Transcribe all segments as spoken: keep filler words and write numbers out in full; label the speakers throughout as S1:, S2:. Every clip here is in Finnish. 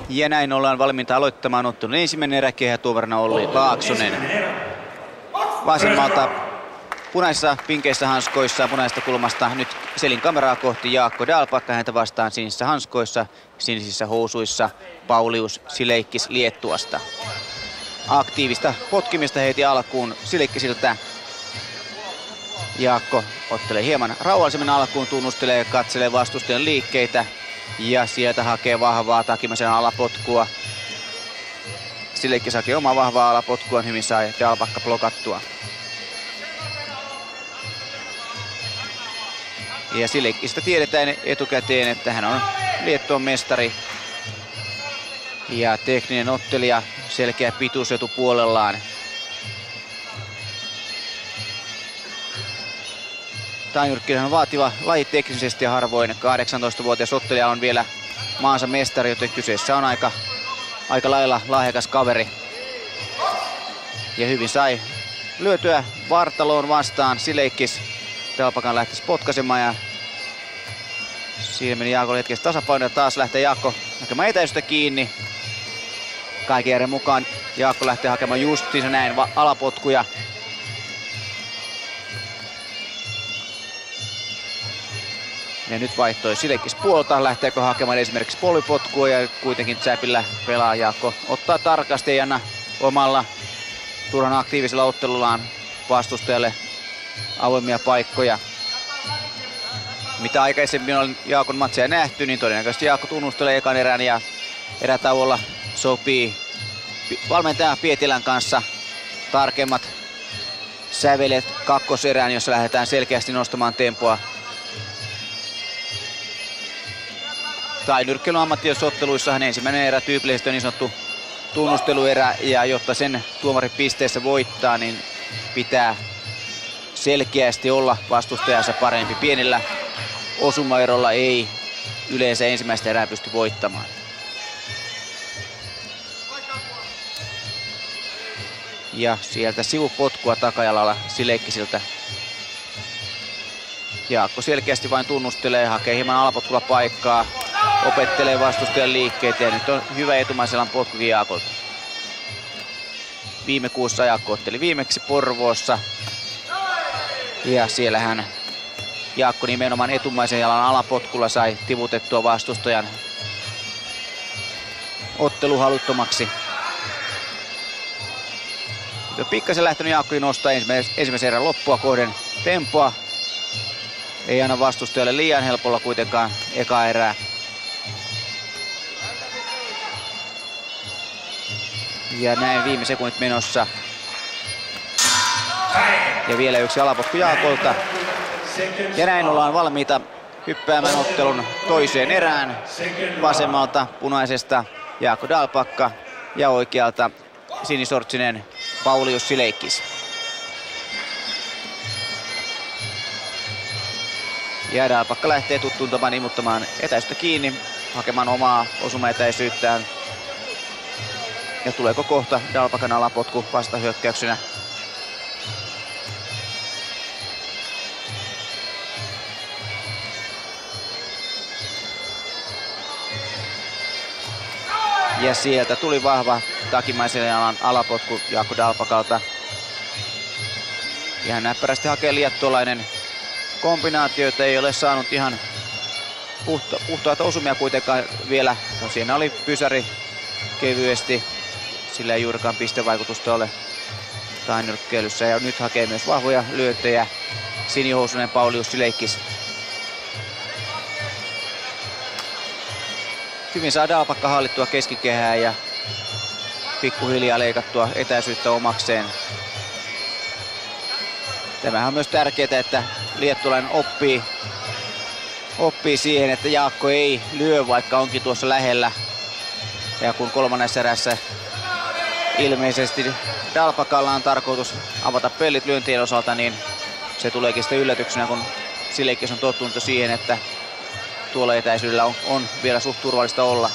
S1: Ja näin ollaan valmiita aloittamaan ottelun ensimmäinen erä. Kehätuomarina Olli Laaksonen. Vasemmalta punaisissa pinkeissä hanskoissa punaisesta kulmasta nyt selin kameraa kohti Jaakko Dalpakka, häntä vastaan sinisissä hanskoissa, sinisissä housuissa Paulius Sileikkis Liettuasta. Aktiivista potkimista heti alkuun Sileikkisiltä. Jaakko ottelee hieman rauhallisemmin alkuun, tunnustelee ja katselee vastustajan liikkeitä ja sieltä hakee vahvaa Takimaisen alapotkua. Sileikkis hakee omaa vahvaa alapotkua, hyvin sai Dalpakka blokattua. Ja Sileikkistä tiedetään etukäteen, että hän on Liettuan mestari ja tekninen ottelija, selkeä pituusetu puolellaan. Tainyrkkihän on vaativa laji teknisesti ja harvoin kahdeksantoistavuotias ottelija on vielä maansa mestari, joten kyseessä on aika, aika lailla lahjakas kaveri. Ja hyvin sai lyötyä vartaloon vastaan Sileikkis. Dalpakan lähtisi potkaisemaan ja siinä meni Jaakolle hetkessä tasapaino ja taas lähtee Jaakko hakemaan etäisyyttä kiinni. Kaiken järjen mukaan Jaakko lähtee hakemaan justiinsa näin alapotkuja. Ja nyt vaihtoi Sileikkis puolta, lähteekö hakemaan esimerkiksi polvipotkua ja kuitenkin Zäpillä pelaa Jaakko. Ottaa tarkasti ja anna omalla turhan aktiivisella ottelullaan vastustajalle avoimia paikkoja. Mitä aikaisemmin on Jaakon matseja nähty, niin todennäköisesti Jaakko tunnustelee ekan erän ja erätauolla sopii valmentaja Pietilän kanssa tarkemmat sävelet kakkoserään, jossa lähdetään selkeästi nostamaan tempoa. Tainyrkkeilyn ammattilaisotteluissahan ensimmäinen erä tyypillisesti on niin sanottu tunnusteluerä, ja jotta sen tuomari pisteessä voittaa, niin pitää selkeästi olla vastustajansa parempi. Pienellä osumaerolla ei yleensä ensimmäistä erää pysty voittamaan. Ja sieltä sivupotkua takajalalla Sileikkisiltä. Jaakko selkeästi vain tunnustelee, hakee hieman alapotkulla paikkaa, opettelee vastustajan liikkeitä ja nyt on hyvä etumaisellan potkukin Jaakolta. Viime kuussa Jaakko otteli viimeksi Porvoossa. Ja siellähän Jaakko nimenomaan etumaisen jalan alapotkulla sai tivutettua vastustajan otteluhaluttomaksi. Nyt on pikkasen lähtenyt Jaakko nostaa ensimmäisen erän loppua kohden tempoa. Ei anna vastustajalle liian helpolla kuitenkaan eka erää. Ja näin viime sekunnit menossa. Ja vielä yksi alapotku Jaakolta. Ja näin ollaan valmiita hyppäämään ottelun toiseen erään. Vasemmalta punaisesta Jaakko Dalpakka ja oikealta sinisortsinen Paulius Sileikkis. Ja Dalpakka lähtee tuttuun tapaan imuttamaan etäisyyttä kiinni, hakemaan omaa osumaetäisyyttään. Ja tuleeko kohta Dalpakan alapotku vastahyökkäyksenä? Ja sieltä tuli vahva Takimaisen jalan alapotku Jaakko Dalpakalta. Ihan näppärästi hakee liettualainen kombinaatioita, ei ole saanut ihan puhta, puhtaita osumia kuitenkaan vielä. No, siinä oli pysäri kevyesti, sillä ei juurikaan pistevaikutusta ole tainyrkkeilyssä. Ja nyt hakee myös vahvoja lyöntejä sinihousunen Paulius Sileikkis. Hyvin saa Dalpakka hallittua keskikehää ja pikkuhiljaa leikattua etäisyyttä omakseen. Tämähän on myös tärkeää, että liettualainen oppii, oppii siihen, että Jaakko ei lyö, vaikka onkin tuossa lähellä. Ja kun kolmannessa erässä ilmeisesti Dalpakalla on tarkoitus avata pellit lyöntien osalta, niin se tuleekin sitten yllätyksenä, kun Sileikkis on tottunut siihen, että tuolla etäisyydellä on, on vielä suht turvallista olla.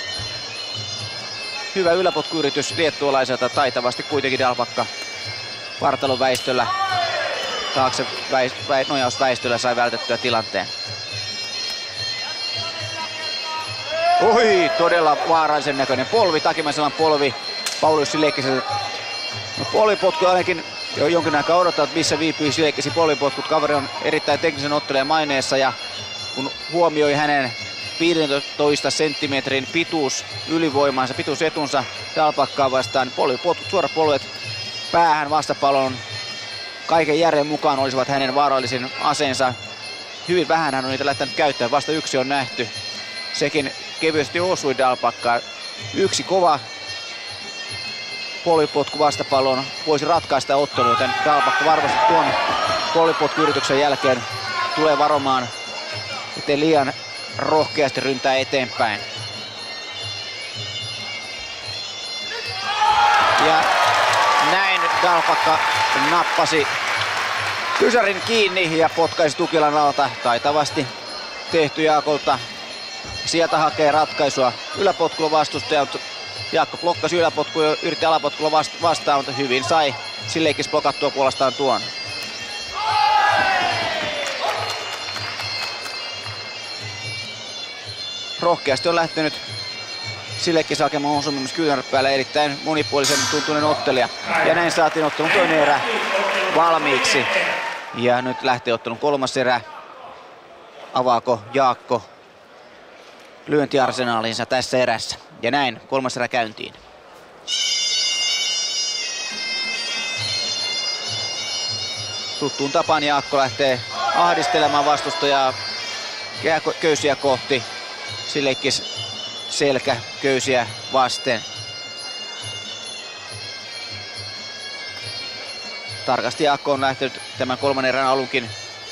S1: Hyvä yläpotkuyritys liettualaiselta, taitavasti kuitenkin Dalpakka vartalon väistöllä, taakse väist, vä, nojausväistöllä sai vältettyä tilanteen. Oi, todella vaarallisen näköinen polvi, Takimäiselän polvi Paulius Sileikkiseltä. No, polvipotku ainakin jo jonkin aikaa odottaa, että missä viipyy Sileikkisi polvipotkut. Kaveri on erittäin teknisen ottelijan maineessa ja kun huomioi hänen viidentoista senttimetrin pituus ylivoimansa, pituusetunsa Dalbackaa vastaan, niin polvipotkut, suorat polvet päähän vastapalon kaiken järjen mukaan olisivat hänen vaarallisin aseensa. Hyvin vähän hän on niitä lähtenyt käyttämään, vasta yksi on nähty. Sekin kevyesti osui Dalbackaa. Yksi kova polvipotku vastapalloon voisi ratkaista ottelun, joten Dalbacka varmasti tuon polvipotkuyrityksen jälkeen tulee varomaan, ettei liian rohkeasti ryntää eteenpäin. Ja näin Dalbacka nappasi kysärin kiinni ja potkaisi Tukilan alta. Taitavasti tehty Jaakolta. Sieltä hakee ratkaisua yläpotkulla vastustaja, mutta Jaakko blokkasi yläpotkulla ja yritti alapotkulla vastaan, mutta hyvin sai Sileikkis blokattua puolestaan tuon. Rohkeasti on lähtenyt Sileikkis hakemaan osumimus kyynärpäälle, erittäin monipuolisen tuntuinen ottelija. Ja näin saatiin ottelun toinen erä valmiiksi. Ja nyt lähtee ottelun kolmas erä. Avaako Jaakko lyöntiarsenaalinsa tässä erässä? Ja näin kolmas erä käyntiin. Tuttuun tapaan Jaakko lähtee ahdistelemaan vastustajaa köysiä kohti. Sileikkis selkä köysiä vasten. Tarkasti Jaakko on lähtenyt tämän kolmannen erän alunkin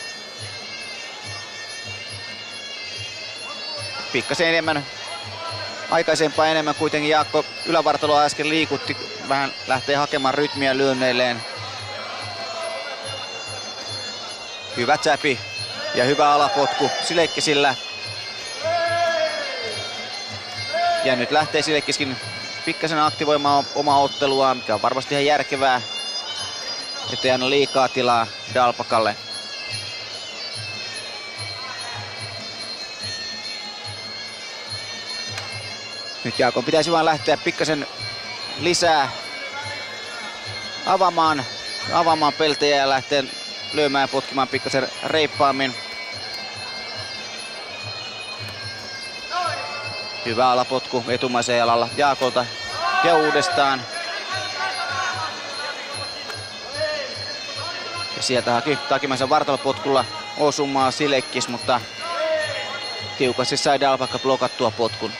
S1: pikkasen enemmän, aikaisempaa enemmän kuitenkin Jaakko ylävartaloa äsken liikutti, vähän lähtee hakemaan rytmiä lyönneilleen. Hyvä tsäpi ja hyvä alapotku Sileikkisillä. Ja nyt lähtee Sileikkiskin pikkasen aktivoimaan omaa otteluaan, mikä on varmasti ihan järkevää, ettei anna liikaa tilaa Dalbackalle. Nyt Jaakon pitäisi vain lähteä pikkasen lisää avaamaan, avaamaan peltejä ja lähteä lyömään ja potkimaan pikkasen reippaammin. Hyvä alapotku etumaisen jalalla Jaakolta ja uudestaan. Ja sieltä haki Takimäisen vartalopotkulla osumaa Sileikkis, mutta tiukasti sai Dalbacka blokattua potkun.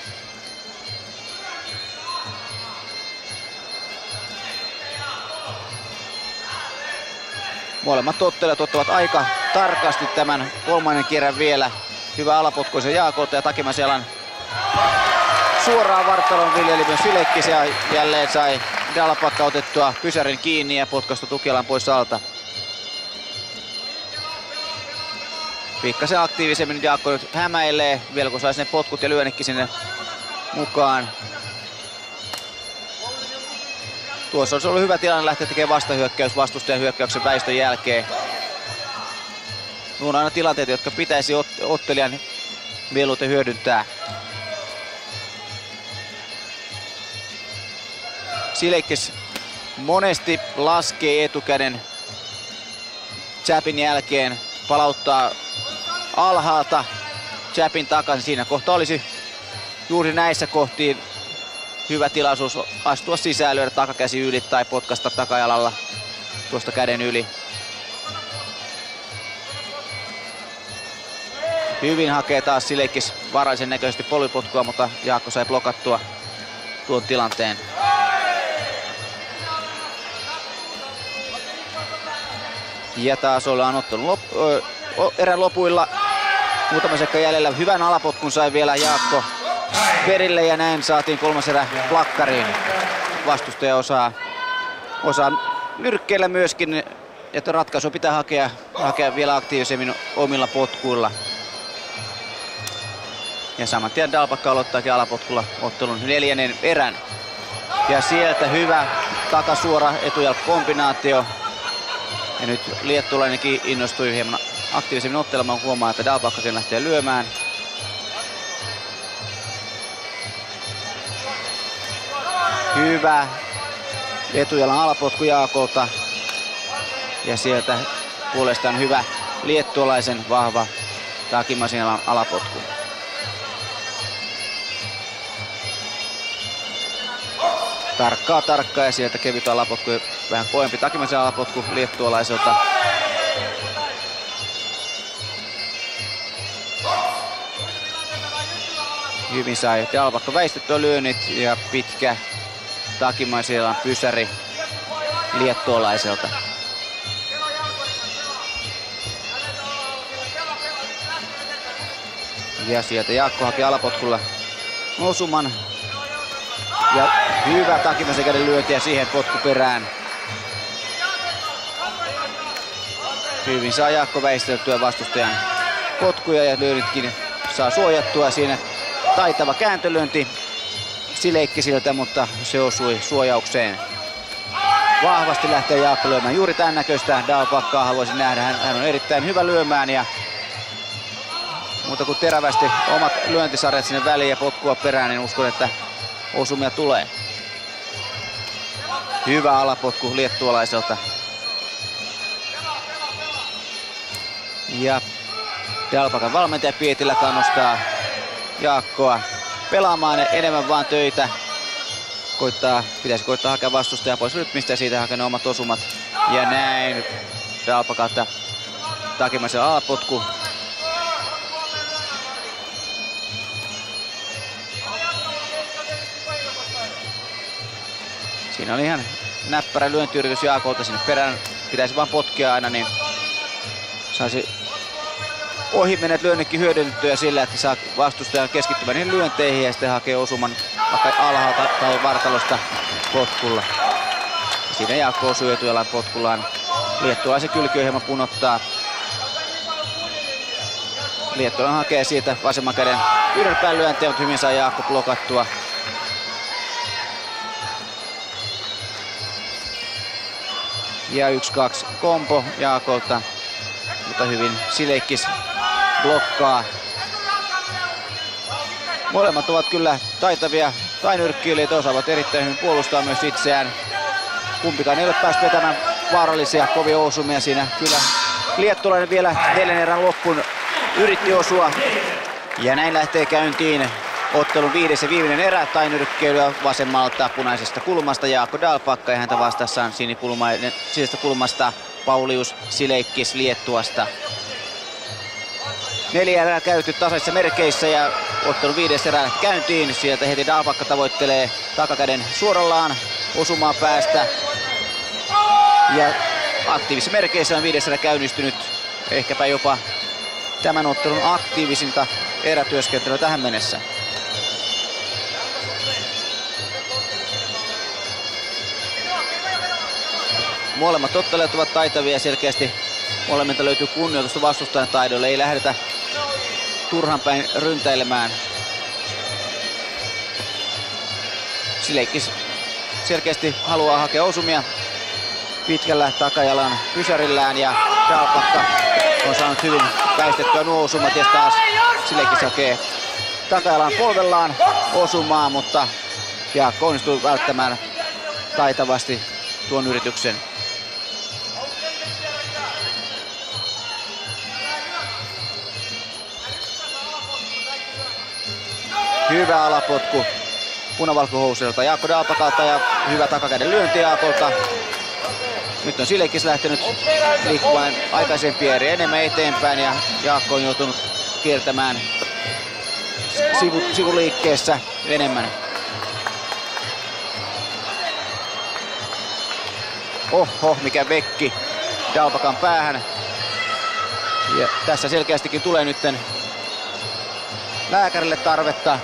S1: Molemmat ottelijat ottavat aika tarkasti tämän kolmannen kerran vielä. Hyvä alapotkuisen Jaakolta ja Takimäisen jalan suoraan vartalon viljeli myös Sileikkis ja jälleen sai Dalbacka otettua pysärin kiinni ja potkaistu Tukialan pois alta. Pikkasen aktiivisemmin Jaakko nyt hämäilee, vielä kun saisi ne potkut ja lyönnitkin sinne mukaan. Tuossa olisi ollut hyvä tilanne lähteä tekemään vastahyökkäys vastustajan hyökkäyksen väistön jälkeen. Nuo on aina tilanteita, jotka pitäisi ot- ottelijan mieluiten hyödyntää. Sileikkis monesti laskee etukäden jabin jälkeen, palauttaa alhaalta jabin takaisin. Siinä kohtaa olisi juuri näissä kohtiin hyvä tilaisuus astua sisään, lyödä takakäsi yli tai potkaista takajalalla tuosta käden yli. Hyvin hakee taas Sileikkis vaarallisen näköisesti polvipotkua, mutta Jaakko sai blokattua tuon tilanteen. Ja taas ollaan ottanut lop- ö, erän lopuilla. Muutama sekka jäljellä. Hyvän alapotkun sai vielä Jaakko perille ja näin saatiin kolmas erä plakkariin. Vastustaja osaa, osaa nyrkkeillä myöskin, että ratkaisu pitää hakea, hakea vielä aktiivisemmin omilla potkuilla. Ja saman tien Dalbacka aloittaakin alapotkulla ottelun neljännen erän. Ja sieltä hyvä takasuora etujalkakombinaatio. Ja nyt liettulainenkin innostui hieman aktiivisemmin ottelemaan, huomaa, että Dalbackakin lähtee lyömään. Hyvä etujalan alapotku Jaakolta. Ja sieltä puolestaan hyvä liettualaisen vahva Takimasilan alapotku. Tarkkaa tarkkaa ja sieltä kevyt alapotku, vähän koempi Takimasilan alapotku liettualaiselta. Hyvin sai Dalbakka väistettyä lyönnit ja pitkä Takimasilan pysäri liettualaiselta. Ja sieltä Jaakko haki alapotkulla osuman. Ja hyvä Takimasilan käden lyönti ja siihen potku perään. Hyvin saa Jaakko väisteltyä vastustajan potkuja ja lyönnitkin saa suojattua. Siinä taitava kääntölyönti Sileikkisiltä, mutta se osui suojaukseen. Vahvasti lähtee Jaakko lyömään juuri tämän näköistä Dalbakkaa haluaisin nähdä. Hän, hän on erittäin hyvä lyömään ja mutta kun terävästi omat lyöntisarjat sinne väliin ja potkua perään, niin uskon, että osumia tulee. Hyvä alapotku liettualaiselta. Ja Dalbakan valmentaja Pietilä kannustaa Jaakkoa pelaamaan enemmän vaan töitä. Koittaa, pitäisi koittaa hakea vastustajaa pois rytmistä ja siitä hakea ne omat osumat. Ja näin Dalbakalta Takimasilan alapotku. Siinä oli ihan näppärä lyöntiyritys Jaakolta sinne perään. Pitäisi vaan potkia aina, niin saisi ohi menet lyönnitkin hyödynnettyä sillä, että saa vastustajan keskittymään niihin lyönteihin ja sitten hakee osuman vaikka alhaalta tai vartalosta potkulla. Ja siinä Jaakko osuu etujalan potkullaan. Liettualaisen kylki hieman punottaa. Liettualainen hakee siitä vasemman käden yhden pään lyöntiä, mutta hyvin saa Jaakko blokattua. Ja yksi kaksi kompo Jaakolta, mutta hyvin Sileikkis blokkaa. Molemmat ovat kyllä taitavia tainyrkkiilijöitä, osaavat erittäin hyvin puolustaa myös itseään. Kumpikaan ei ole päässyt vetämään vaarallisia kovia osumia siinä. Kyllä liettualainen vielä neljän erän loppuun yritti osua. Ja näin lähtee käyntiin ottelun viides ja viimeinen erä. Tainyrkkeilyä vasemmalta punaisesta kulmasta Jaakko Dalbakka ja häntä vastassaan sinisesta kulmasta Paulius Sileikkis Liettuasta. Neljä erää käyty tasaisissa merkeissä ja ottelun viides erä käyntiin. Sieltä heti Dalbakka tavoittelee takakäden suorallaan osumaan päästä. Ja aktiivisissa merkeissä on viides erä käynnistynyt. Ehkäpä jopa tämän ottelun aktiivisinta erätyöskentelyä tähän mennessä. Molemmat ottelijat ovat taitavia ja selkeästi molemmilta löytyy kunnioitusta vastustajan taidolle. Ei lähdetä turhan päin ryntäilemään. Sileikkis selkeästi haluaa hakea osumia pitkällä takajalan pysärillään ja Dalbakka on saanut hyvin väistettyä nuo osumat ja taas Sileikkis hakee takajalan polvellaan osumaan, mutta Jaakko onnistuu välttämään taitavasti tuon yrityksen. Hyvä alapotku punavalkohousuilta Jaakko Dalbakalta ja hyvä takakäden lyönti Jaakolta. Nyt on Sileikkis lähtenyt liikkumaan aikaisempia eri enemmän eteenpäin ja Jaakko on joutunut kiertämään sivu, sivuliikkeessä enemmän. Oho, mikä vekki Dalbakan päähän. Ja tässä selkeästikin tulee nytten lääkärille tarvetta.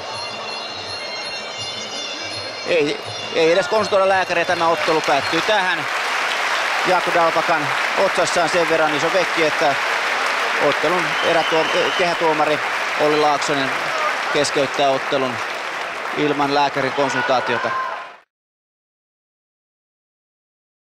S1: Ei, ei edes konsultoida lääkäriä, tämä ottelu päättyy tähän. Jaakko Dalbakan otsassa on sen verran iso vekki, että ottelun erätuom- kehätuomari Olli Laaksonen keskeyttää ottelun ilman lääkärin konsultaatiota.